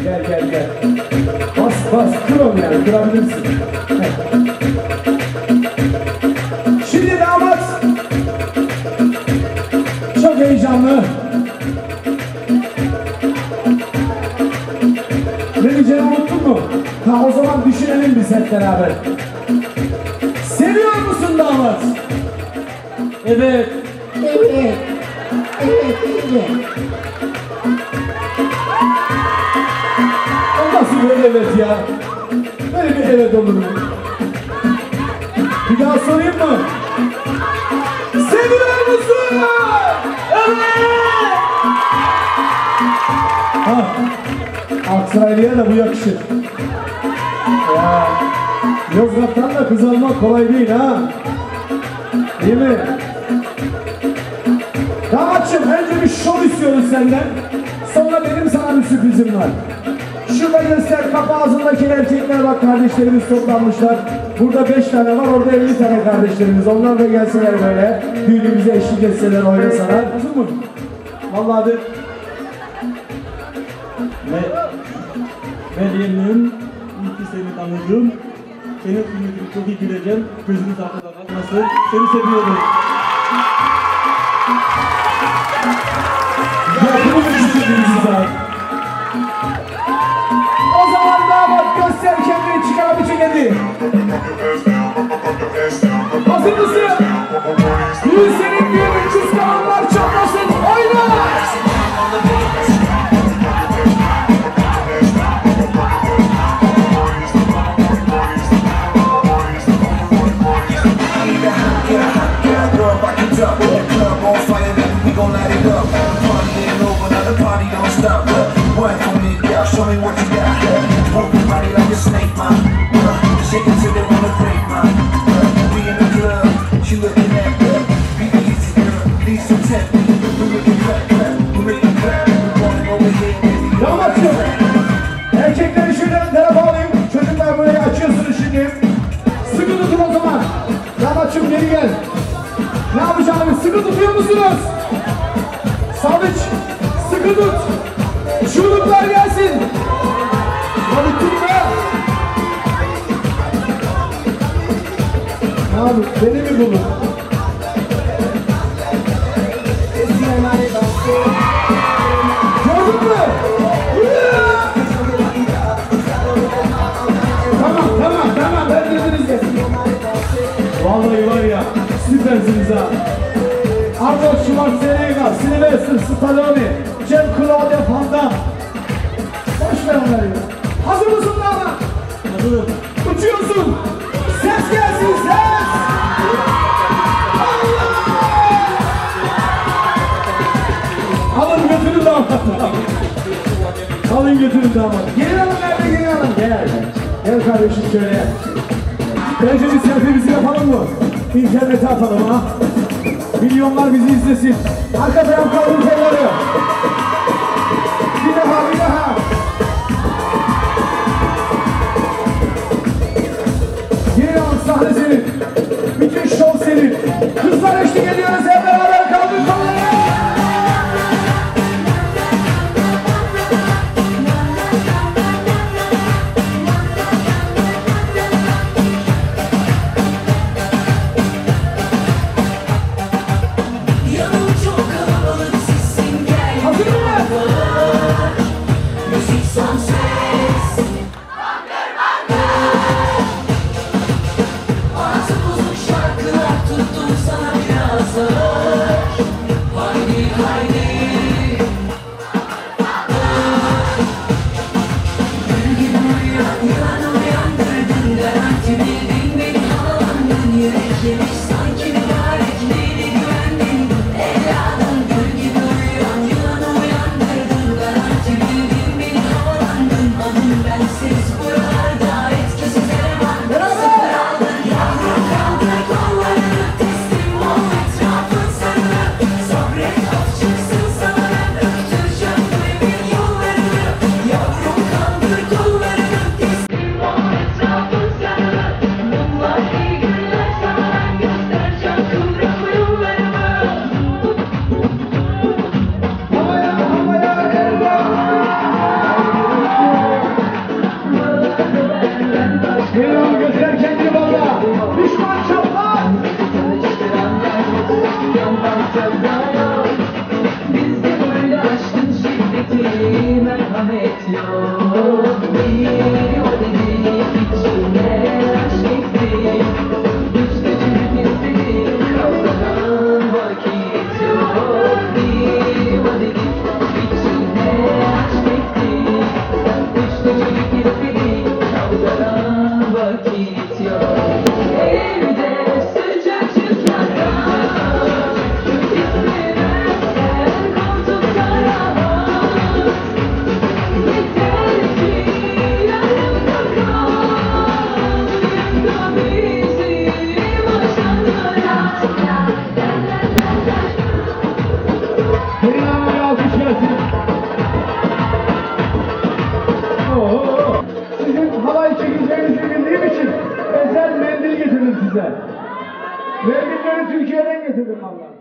Gel gel gel. Bas bas kır onu yani kırabilirsin. Şimdi damat çok heyecanlı. Ne diyeceğimi unuttun mu? Ha o zaman düşünelim biz hep beraber. Seviyor musun damat? Evet. Evet. Evet, evet. O nasıl bir evet ya? Böyle bir evet olur mu? Bir daha sorayım mı? Seviyor musun? Evet! Ha, Aksaraylı'ya da bu yakışır. Ya, Yozgat'tan da kız almak kolay değil ha. Değil mi? Damatçım önce bir şov istiyoruz senden. Sonra benim sana bir sürprizim var. Şurada göster, kapı ağzındaki erkekler bak, kardeşlerimiz toplanmışlar. Burada 5 tane var, orada 50 tane kardeşlerimiz. Onlar da gelseler böyle, düğünümüze eşlik etseler, oynasalar. Hazır mı? Vallahi de. Meryem'im, iyi ki seni tanıdım. Senin kıymetini çok iyi bileceğim. Gözünü takmadan atmasın. Seni seviyorum. O zaman damat göster kendini, çıkar abi çekeni. Hazır mısın? Düğün senin düğünün, kıskananlar çatlasın, oyna! Show me what you got. Move your body like a snake, man. Shake it till they wanna break, man. We in the club, she looking at me. Be easy, girl. These some tech. We making clap, clap. We making clap. We walking over here, baby. Damatçım, erkekleri şöyle ön tarafa alayım. Çocuklar burayı açıyorsunuz şimdi. Sıkı tutun o zaman. Damatçım geri gel. Ne yapacağını sıkı tutuyor musunuz? Sadıç, sıkı tut. Çocuklar gelsin. Hadi tutma. Abi beni mi bulun? Gördün mü? Tamam ben dediniz ya. Vallahi var ya süpersiniz ha. Arnold Schwarzenegger, Sylvester Stallone, Jean-Claude Van Damme. Boş ver onları ya. Hazır mısın damat? Hazırım. Uçuyorsun. Ses gelsin, ses. Allah! Alın götürün damat. Alın götürün damat. Geri alın, nerede geri alın? Gel. Gel kardeşim şöyle. Önce bir selfie'mizi yapalım mı? İnternete atalım ha. Milyonlar bizi izlesin. Arka taraf kaldır kolları. Bir daha. Geri al, sahne senin. Bütün şov senin. Kızlar eşlik ediyoruz, hep beraber kaldır kolları. Hazır mı? ortada yok. Bizde böyle aşkın şiddeti merhamet yok. Bir o dedik içine aşk ektik. Düştü çocuk istedik kavgadan vakit yok. Bir o dedik içine aşk ektik. Düştü çocuk istedik kavgadan vakit yok. Evde sıcacık yatar. İstemezsen koltukta rahat. Yeter ki yanımda kal. Yakma bizi başanlara. Pelin Hanım'a bir alkış gelsin. Oo. Sizin halay çekeceğinizi bildiğim için özel mendil getirdim size. Mendilleri Türkiye'den getirdim valla.